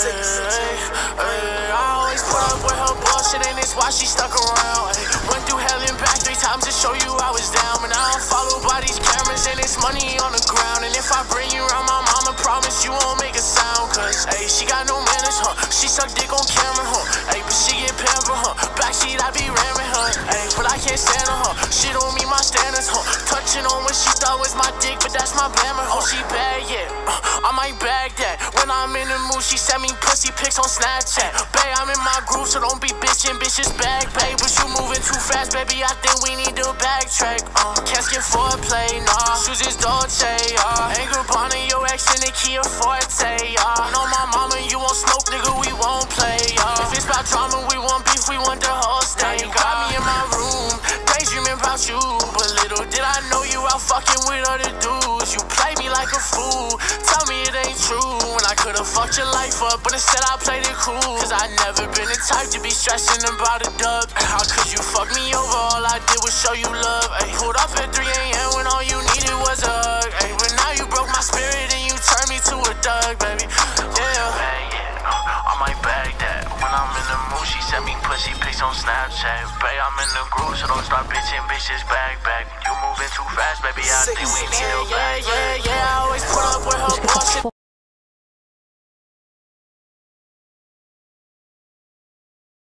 I always put up with her bullshit, and it's why she stuck around. Went through hell and back 3 times to show you I was down. But now I'm followed by these cameras, and it's money on the ground. And if I bring you around my mama, promise you won't make a sound. Cause, she got no manners, she suck dick on camera, but she get pampered, backseat I be ramming her, but I can't stand her, she don't meet my standards, touching on what she thought was my dick, but that's my blammer, she bad, yeah, I might bag that. When I'm in the mood, she send me pussy pics on Snapchat. Babe, I'm in my groove, so don't be bitchin', bitches back, babe. But you moving too fast, baby, I think we need to backtrack. Can't skip foreplay, nah. Shoes is Dolce, Ain't Gabbana, your ex in the Kia Forte, Know my mama, you won't smoke, nigga, we won't play, If it's about drama, we want beef, we want the whole state. You got me in my room, daydreaming about you, but little did I know you out fucking with other dudes. You play me like a fool, tell me it ain't true. When I could've fucked your life up, but instead I played it cool. Cause I never been the type to be stressing about a dub. How could you fuck me over? All I did was show you love. Pulled up at 3 a.m. when all you needed was a hug. But now you broke my spirit and you turned me to a thug, baby. I might bag that. When I'm in the mood, she send me pussy pics on Snapchat. Babe, I'm in the groove, so don't start bitching, bitches back. You moving too fast, baby, I think we need to back. I always put up with her bullshit.